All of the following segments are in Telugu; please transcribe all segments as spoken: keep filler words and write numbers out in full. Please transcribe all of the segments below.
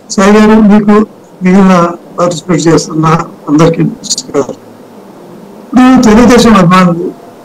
సాయి గారు మీకు మిగిలిన పార్టిసిపేట్ చేస్తున్న అందరికీ నమస్కారం. ఇప్పుడు తెలుగుదేశం అభిమానులు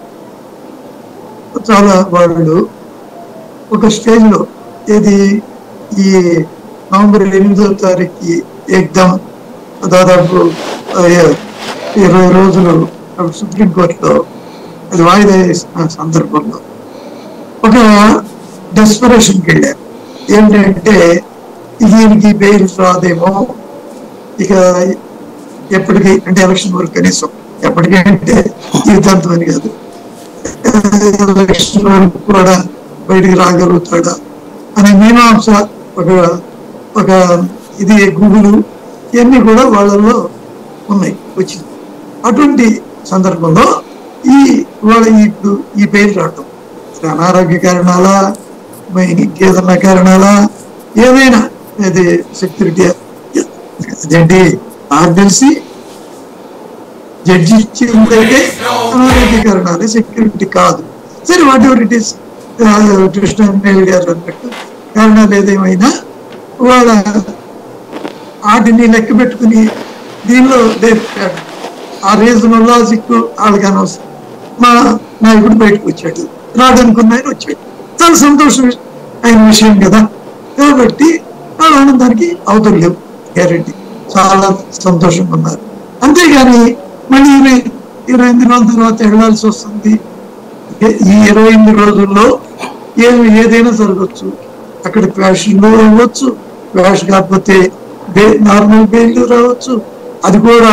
చాలా వాళ్ళు ఒక స్టేజ్ లో ఏది ఈ నవంబర్ ఎనిమిదో తారీఖుకి ఎగ్జామ్ దాదాపు ఇరవై రోజులు సుప్రీంకోర్టులో అది వాయిదా వేసిన సందర్భంలో ఒక డెస్పరేషన్కి వెళ్ళారు. ఏంటంటే దీనికి బెయిల్ రాదేమో, ఇక ఎప్పటికీ అంటే ఎలక్షన్ వరకు కనీసం ఎప్పటికీ అంటే జీవితాంతం అని కాదు, ఎలక్షన్ వరకు కూడా బయటికి రాగలుగుతాడా అనే మీమాంస ఒక ఒక ఇది గూగుల్ ఇవన్నీ కూడా వాళ్ళల్లో ఉన్నాయి వచ్చింది. అటువంటి సందర్భంలో ఈ వాళ్ళ ఇప్పుడు ఈ బెయిల్ రావటం అనారోగ్య కారణాలా, ఇంకేదన్నా కారణాలా, ఏదైనా అది సెక్యూరిటీ అదేంటి నాకు తెలిసి జడ్జి ఇచ్చిందంటే అనారోగ్య కారణాలు, సెక్యూరిటీ కాదు. సరే whatever it is Krishna garu అన్నట్టు కారణాలు ఏదేమైనా వాళ్ళ వాటిని లెక్క పెట్టుకుని దీనిలో ఆ రీజన్ లాజిక్ వాళ్ళకి అనవసరం. మా నాయకుడు బయటకు వచ్చాడు, రాడనుకున్నాయని వచ్చాడు, చాలా సంతోషం అయిన విషయం కదా. కాబట్టి వాళ్ళ ఆనందానికి అవతలు లేవు, గ్యారెంటీ చాలా సంతోషంగా ఉన్నారు. అంతేగాని మళ్ళీ ఇరవై ఇరవై ఎనిమిది రోజుల తర్వాత వెళ్ళాల్సి వస్తుంది. ఈ ఇరవై ఎనిమిది రోజుల్లో ఏమి ఏదైనా జరగచ్చు. అక్కడ క్వాషన్లు రావచ్చు, క్వాష్ కాకపోతే బే నార్మల్ బెయిల్ రావచ్చు. అది కూడా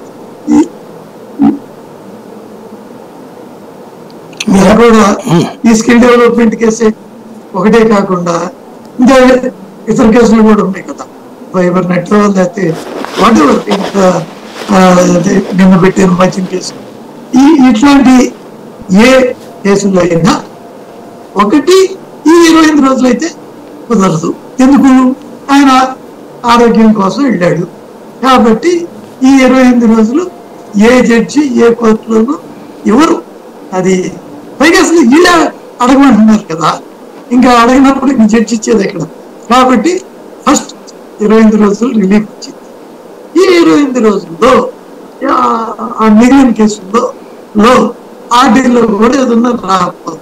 అది కూడా ఈ స్కిల్ డెవలప్మెంట్ కేసే ఒకటే కాకుండా ఇంకా ఇతర కేసులు కూడా ఉన్నాయి కదా, ఫైబర్ నెట్ లేకపోతే వాట్ ఎవర్ ఇంకా నిన్న పెట్టిన మద్యం కేసు, ఈ ఇట్లాంటి ఏ కేసుల్లో అయినా ఒకటి ఈ ఇరవై ఎనిమిది రోజులు అయితే కుదరదు. ఎందుకు? ఆయన ఆరోగ్యం కోసం వెళ్ళాడు కాబట్టి ఈ ఇరవై ఎనిమిది రోజులు ఏ జడ్జి ఏ కోర్టులోనూ ఎవరు అది పైగా అసలు వీళ్ళ అడగమంటున్నారు కదా, ఇంకా అడిగినప్పుడు ఇంక జడ్జి ఇచ్చేది ఎక్కడ. కాబట్టి ఫస్ట్ ఇరవై ఎనిమిది రోజులు రిలీఫ్ వచ్చింది. ఈ ఇరవై ఎనిమిది రోజుల్లో ఆ మిగిలిన కేసుల్లో లో ఆర్డీలో కూడా ఏదన్నా రాకపోదు.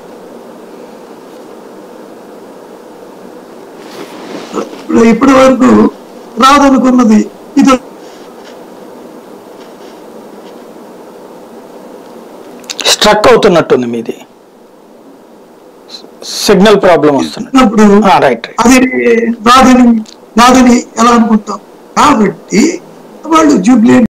ఇప్పటి వరకు రాదనుకున్నది ఇది స్ట్రక్ అవుతున్నట్టుంది, మీది సిగ్నల్ ప్రాబ్లం వస్తున్నప్పుడు అది రాదని రాదని ఎలా అనుకుంటాం. కాబట్టి వాళ్ళు జూబ్లీ